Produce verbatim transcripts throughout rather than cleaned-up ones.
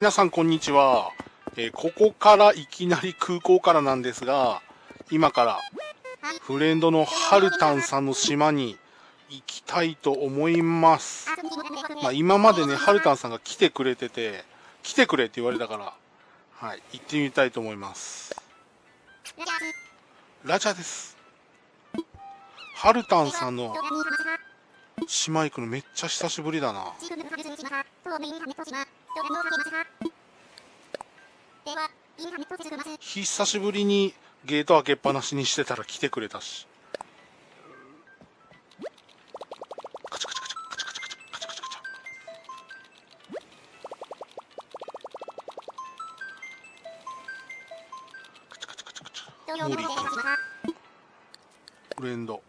皆さんこんにちは、えー、ここからいきなり空港からなんですが、今からフレンドのハルタンさんの島に行きたいと思います。まあ、今までねハルタンさんが来てくれてて、来てくれって言われたから、はい、行ってみたいと思います。ラジャです。ハルタンさんの島行くのめっちゃ久しぶりだな。久しぶりにゲート開けっぱなしにしてたら来てくれたし。カチャカチャカチャカチャカチャカチャカチャカチャカチャカチャカチャカチャカチャ。モーリーかフレンド。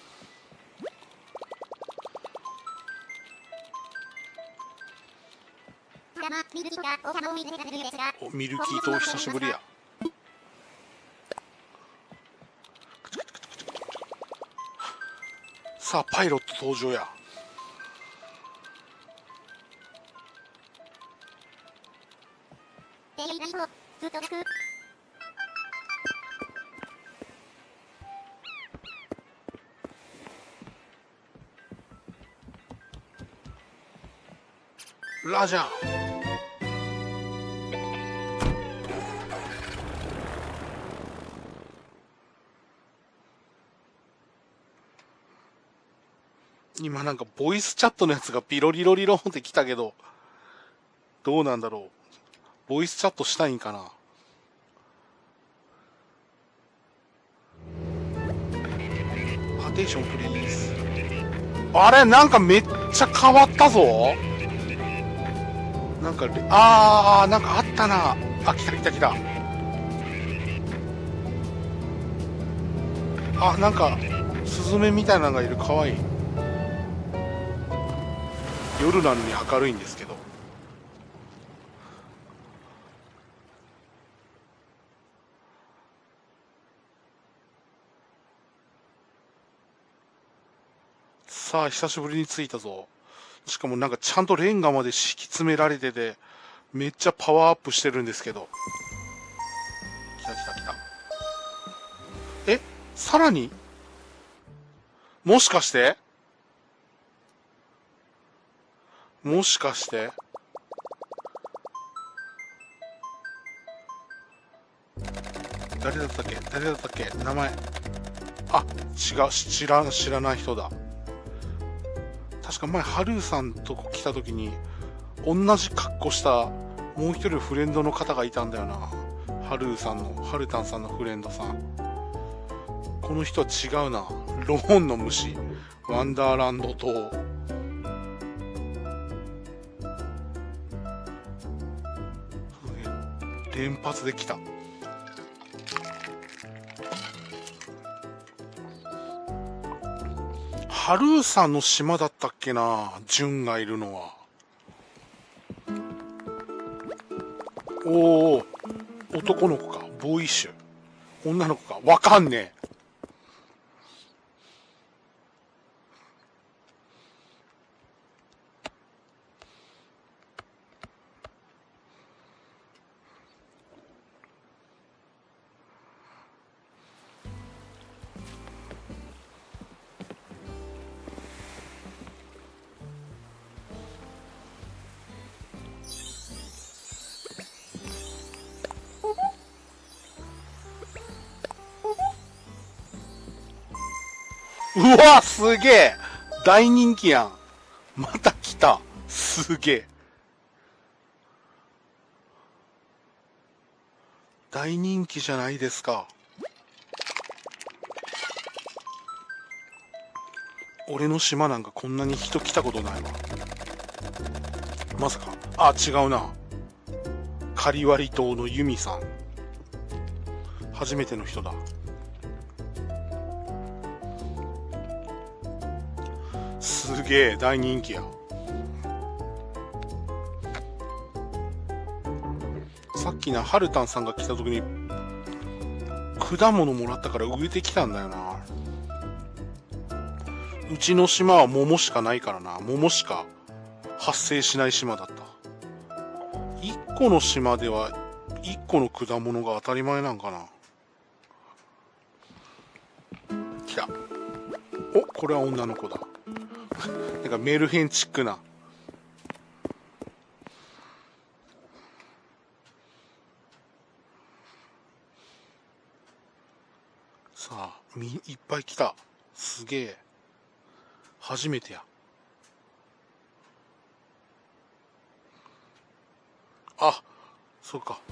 お、ミルキーと久しぶりや。さあパイロット登場や。ラジャー。今なんかボイスチャットのやつがピロリロリロンって来たけど、どうなんだろう。ボイスチャットしたいんかな。パーテーションプリーズ。あれなんかめっちゃ変わったぞ。なんかあーなんかあったな。あ、来た来た来た。あ、なんかスズメみたいなのがいる。かわいい。夜なのに明るいんですけど。さあ久しぶりに着いたぞ。しかもなんかちゃんとレンガまで敷き詰められてて、めっちゃパワーアップしてるんですけど。来た来た来た。え、さらにもしかしてもしかして誰だったっけ誰だったっけ名前。あ、違う、知ら知らない人だ。確か前ハルーさんとこ来た時に同じ格好したもう一人フレンドの方がいたんだよな。ハルーさんのハルタンさんのフレンドさん。この人は違うな。ローンの虫、ワンダーランド島。連発で来た。ハルーさんの島だったっけな、ジュンがいるのは。おお、男の子か、ボーイッシュ。女の子か、わかんねえ。うわすげえ、大人気やん。また来た。すげえ大人気じゃないですか。俺の島なんかこんなに人来たことないわ。まさか、あ、違うな。カリワリ島のユミさん、初めての人だ。すげえ大人気や。さっきなハルタンさんが来た時に果物もらったから植えてきたんだよな。うちの島は桃しかないからな。桃しか発生しない島だった。いっ個の島ではいっこの果物が当たり前なんかな。来た。お、これは女の子だ。なんかメルヘンチックな。さあ、みいっぱい来た。すげえ。初めてや。あ、そうか。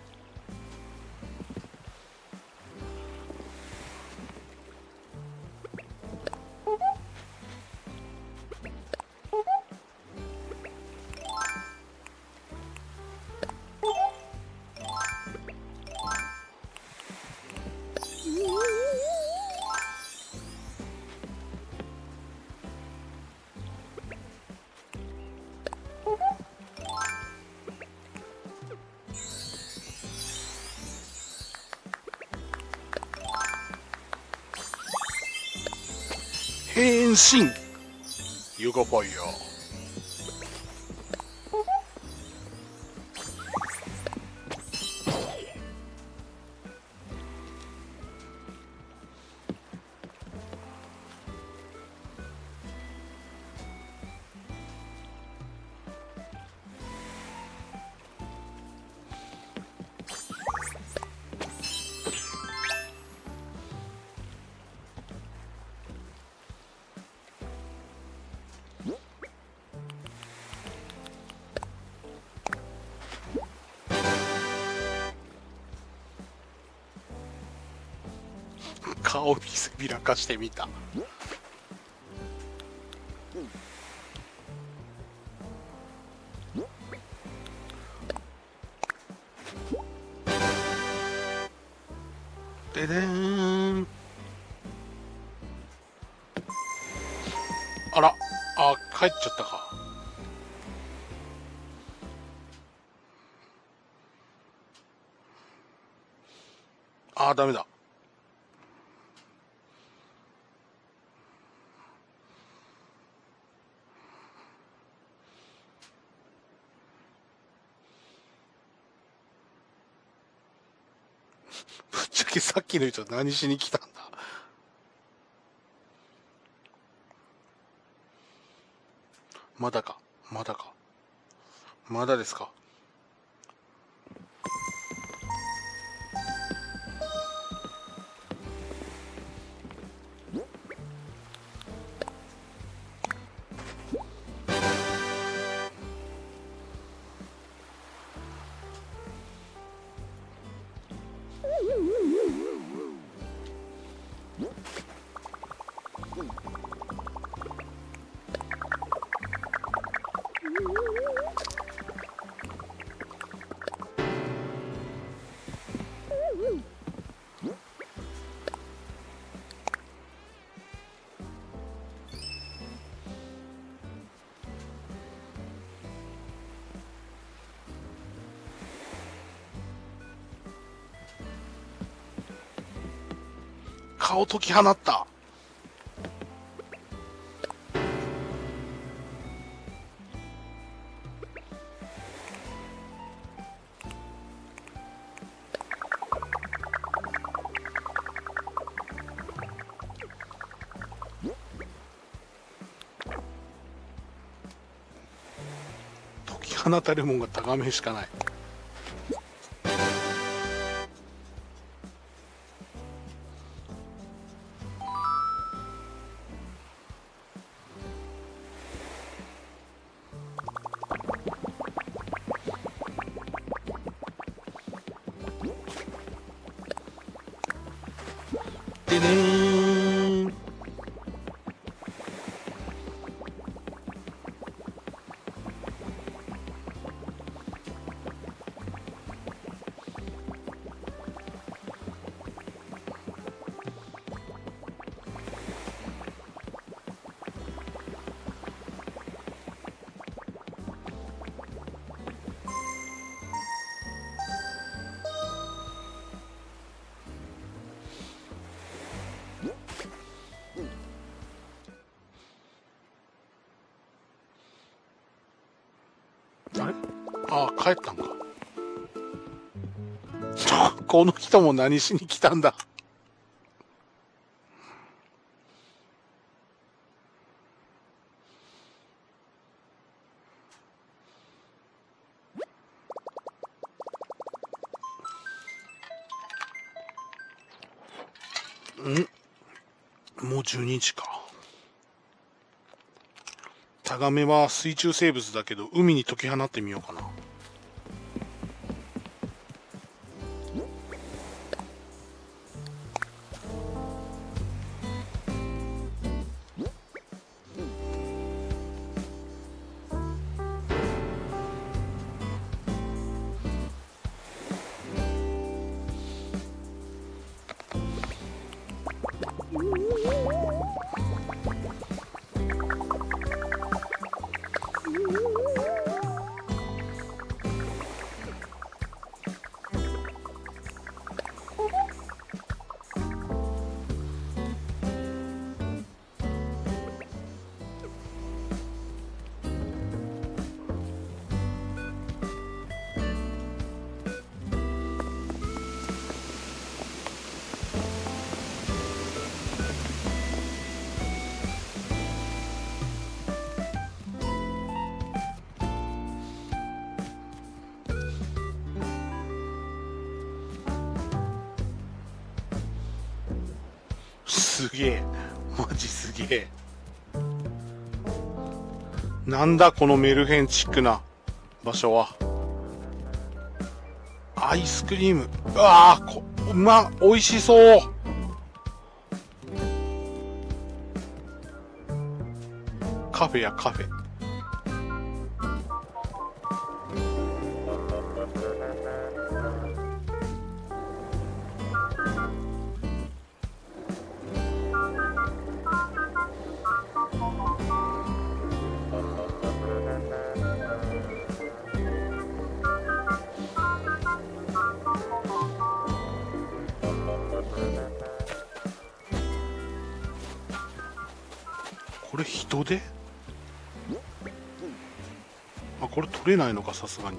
変身ユガファイヤー。顔見せびらかしてみた。ででーん。あら、あ、帰っちゃったか。あ、ダメだ。ぶっちゃけさっきの人何しに来たんだ。まだか、まだか。まだですか。顔解き放った。解き放たれるもんが高めしかない。でねーん。あれ、ああ、帰ったんか。 この人も何しに来たんだ。んもうじゅうににちか。タガメは水中生物だけど海に解き放ってみようかな。すげえ、マジすげえ。なんだこのメルヘンチックな場所は。アイスクリーム、うわーこうま美味しそう。カフェやカフェ。これ人手？あ、これ取れないのか、さすがに。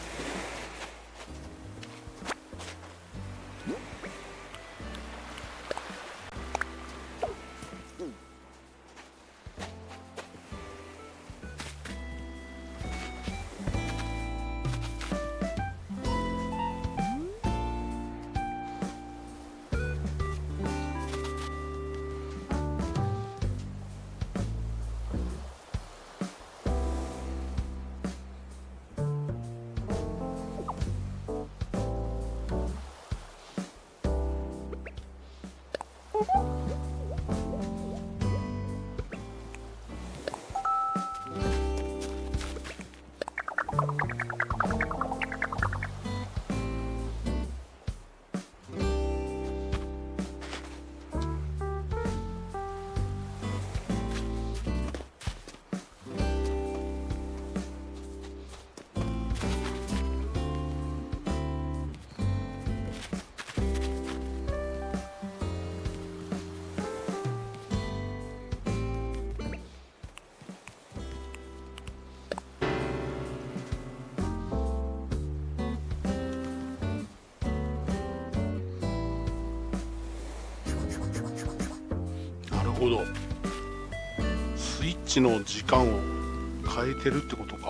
なるほど。スイッチの時間を変えてるってことか。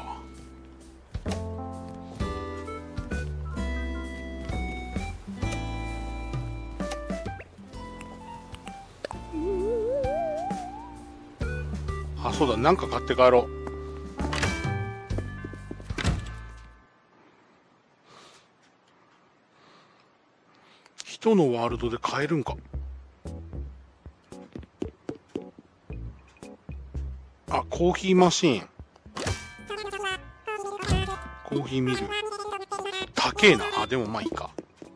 あ、そうだ、なんか買って帰ろう。人のワールドで買えるんか。あ、コーヒーマシーン。コーヒーミル。高えな。あ、でもまあいいか。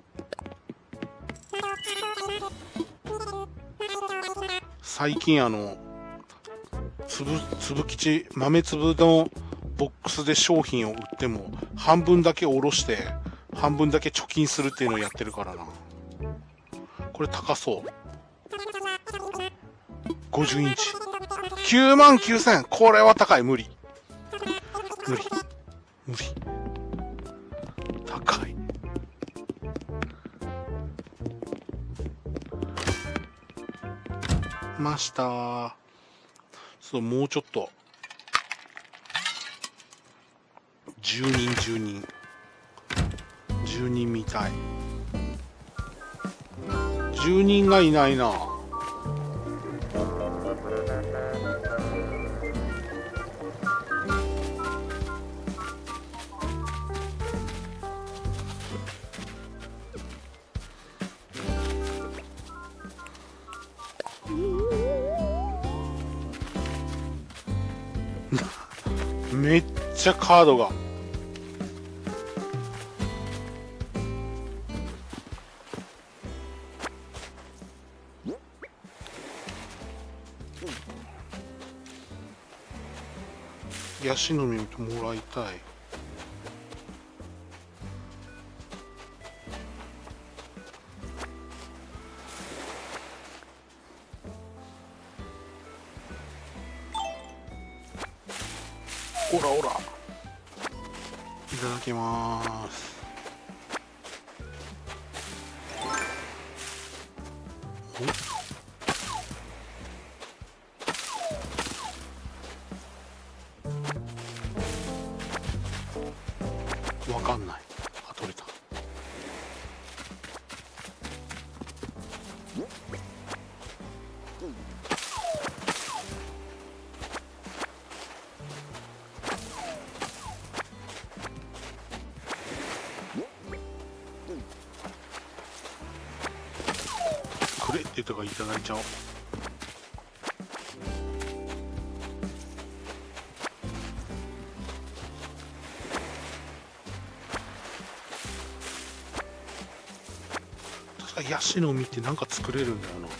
最近あの、粒、粒吉、豆粒のボックスで商品を売っても、半分だけおろして、半分だけ貯金するっていうのをやってるからな。これ高そう。ごじゅうインチ。きゅうまんきゅうせん。これは高い。無理。無理。無理。高い。 ました。そう、もうちょっと。じゅうにん、じゅうにん。じゅうにんみたい。じゅうにんがいないな。めっちゃカードが。ヤシの実もらいたい。ほらほら、いただきます。お、わかんない。あ、取れた。くれって言ったからいただいちゃおう。確かヤシの実ってなんか作れるんだよな。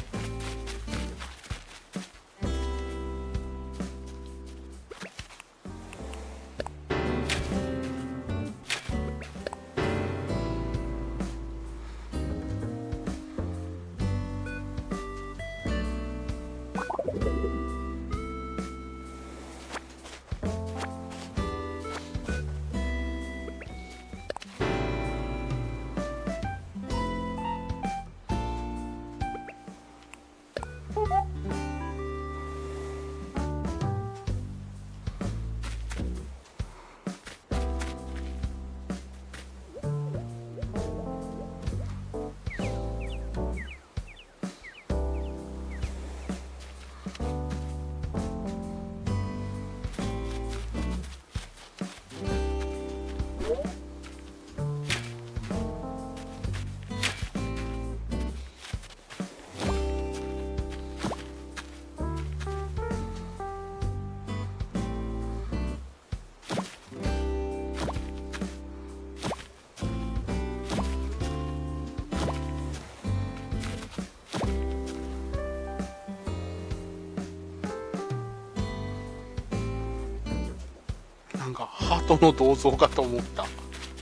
なんかハートの銅像かと思った。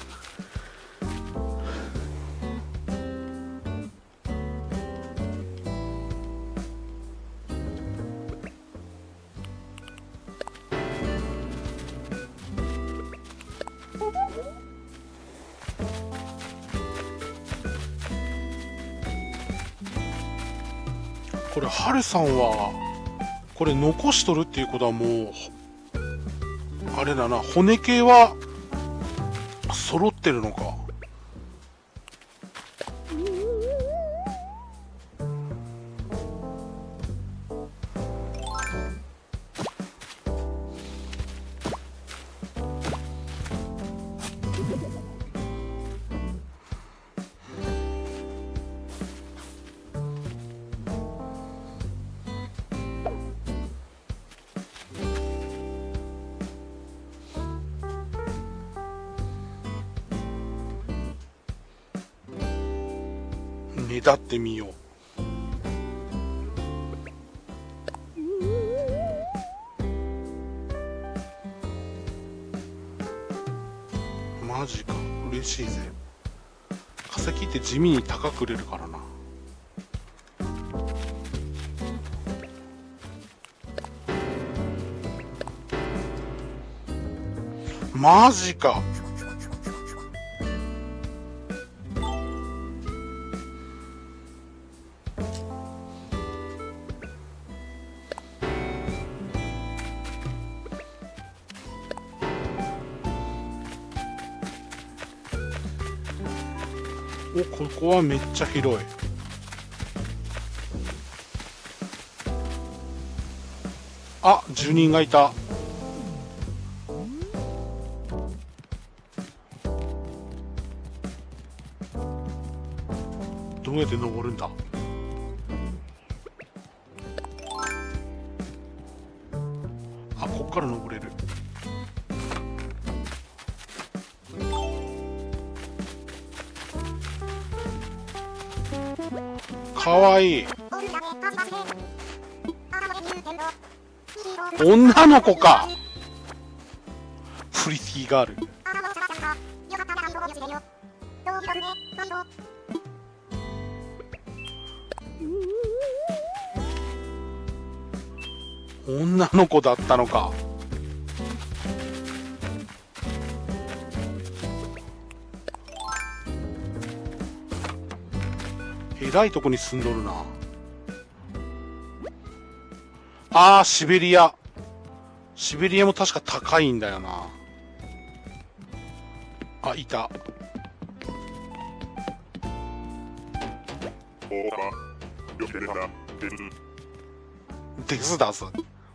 これハルさんはこれ残しとるっていうことはもうあれだな、骨系は揃ってるのか。ねだってみよう。マジか、嬉しいぜ。化石って地味に高く売れるからな。マジか。 お、ここはめっちゃ広い。あ、住人がいた。どうやって登るんだ。あ、こっから登れる。かわいい。女の子か。プリティガール。女の子だったのか。えらいとこに住んどるな。あー、シベリア。シベリアも確か高いんだよな。あ、いた。ですだす。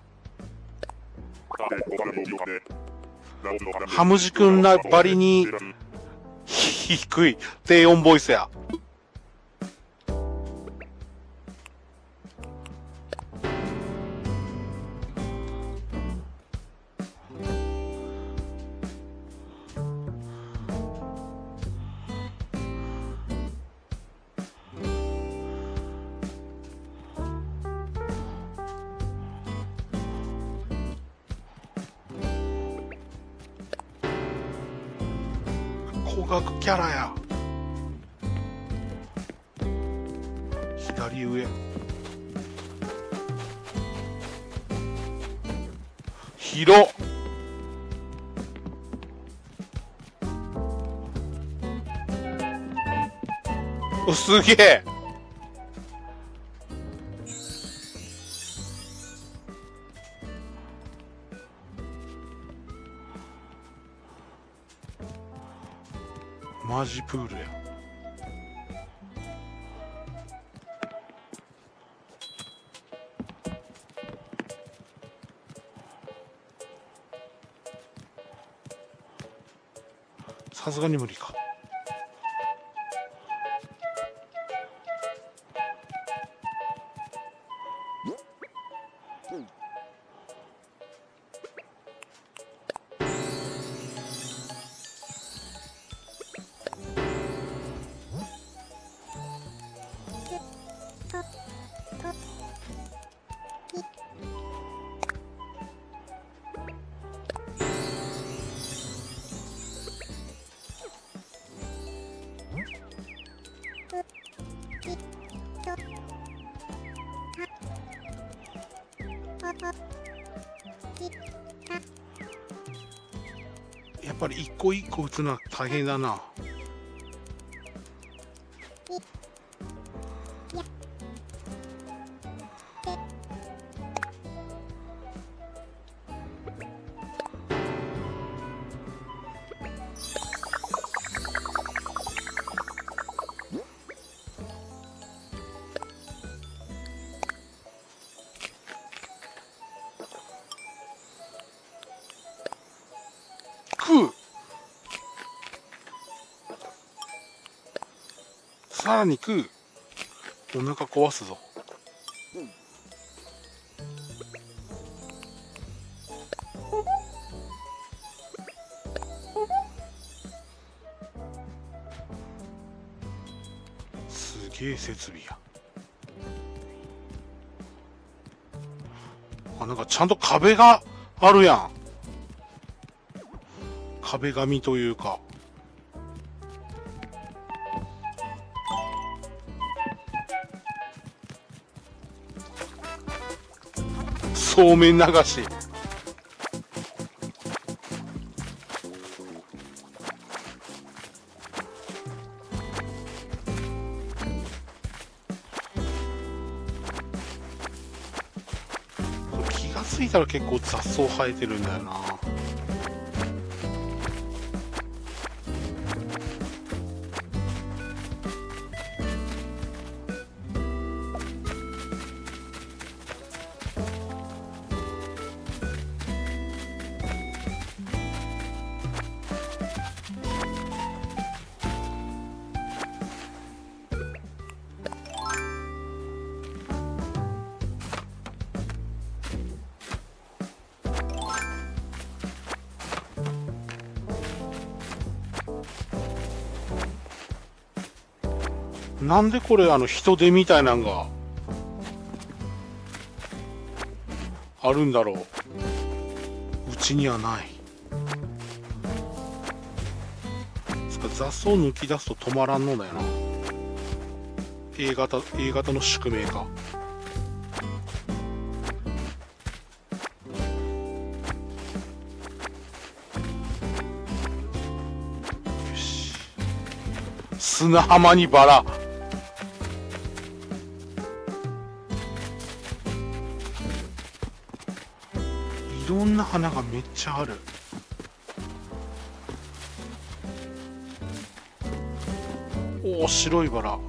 ハムジ君らばりに低い低音ボイスや。高額キャラや。左上。広っ。お、すげえ。マジプールや。さすがに無理か。やっぱり一個一個打つのは大変だな。食う。さらに食う。お腹壊すぞ。すげえ設備や。あ、なんかちゃんと壁があるやん。壁紙というか。そうめん流し。気がついたら結構雑草生えてるんだよな。 なんでこれあの人手みたいなのがあるんだろう。うちにはない。つか雑草抜き出すと止まらんのだよな。A 型 A 型の宿命か。よし、砂浜にバラ。いろんな花がめっちゃある。おお、白いバラ。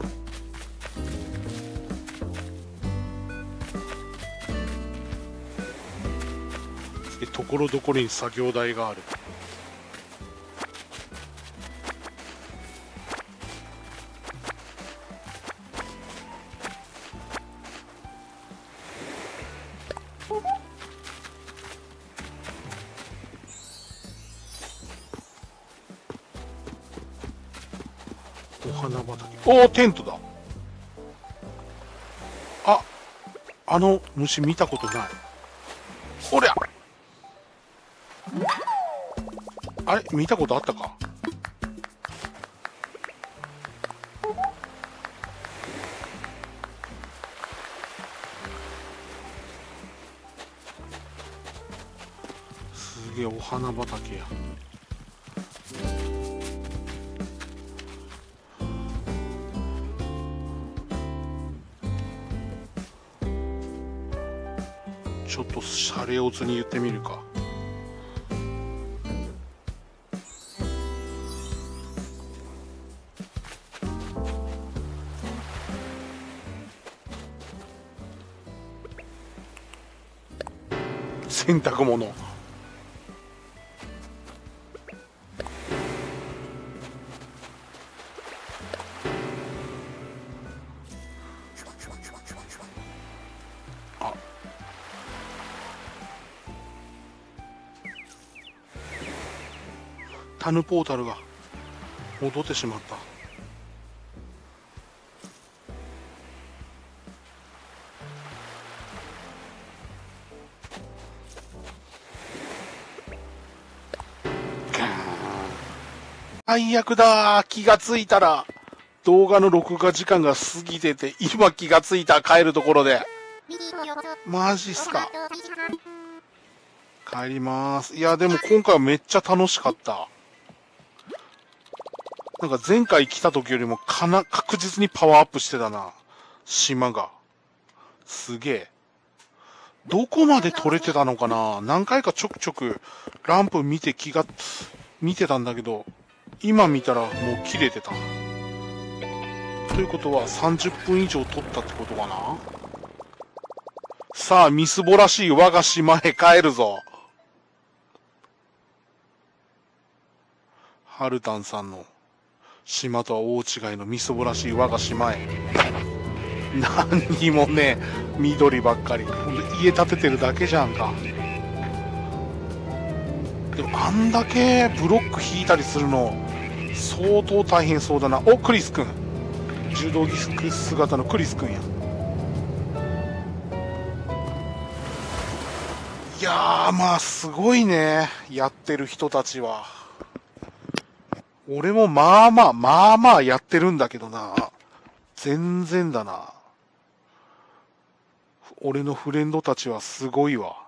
ところどころに作業台がある。お花畑。おお、テントだ。あ、あの虫見たことない。おりゃ、あれ見たことあったか。すげえお花畑や。ちょっとシャレオツに言ってみるか。洗濯物。あ、タヌポータルが戻ってしまった。最悪だ。気がついたら動画の録画時間が過ぎてて、今気がついた。帰るところで。マジっすか。帰ります。いやでも今回はめっちゃ楽しかった。なんか前回来た時よりもかな確実にパワーアップしてたな、島が。すげえ。どこまで撮れてたのかな。何回かちょくちょくランプ見て気が見てたんだけど、今見たらもう切れてた。ということはさんじゅっぷん以上撮ったってことかな。さあ、みすぼらしい我が島へ帰るぞ。ハルタンさんの島とは大違いのみすぼらしい我が島へ。何にもね、緑ばっかり。家建ててるだけじゃんか。でもあんだけブロック引いたりするの相当大変そうだな。お、クリス君。柔道着姿のクリス君や。いやー、まあすごいね、やってる人たちは。俺もまあまあまあまあやってるんだけどな。全然だな。俺のフレンドたちはすごいわ。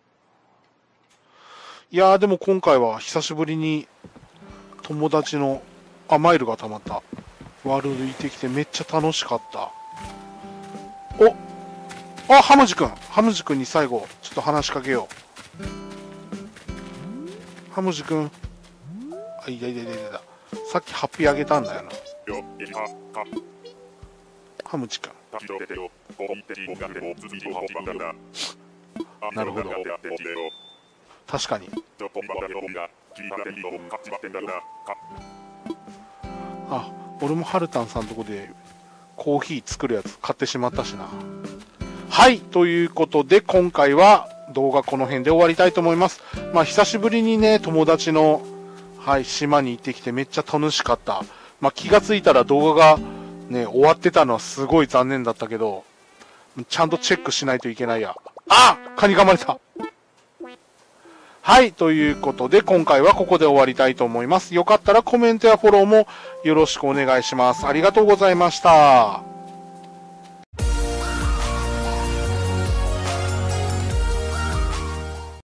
いやーでも今回は久しぶりに友達の、あ、マイルが溜まった。ワールド行ってきてめっちゃ楽しかった。お、あ、ハムジ君。ハムジ君に最後ちょっと話しかけよう。ハムジ君。あ、いやいやいやいや、さっきハッピーあげたんだよな。ハムジ君。なるほど。確かに。あ、俺もハルタンさんのとこでコーヒー作るやつ買ってしまったしな。はい、ということで今回は動画この辺で終わりたいと思います。まあ久しぶりにね、友達の、はい、島に行ってきてめっちゃ楽しかった。まあ気がついたら動画がね、終わってたのはすごい残念だったけど、ちゃんとチェックしないといけないや。あ、カニ噛まれた。はい、ということで今回はここで終わりたいと思います。よかったらコメントやフォローもよろしくお願いします。ありがとうございました。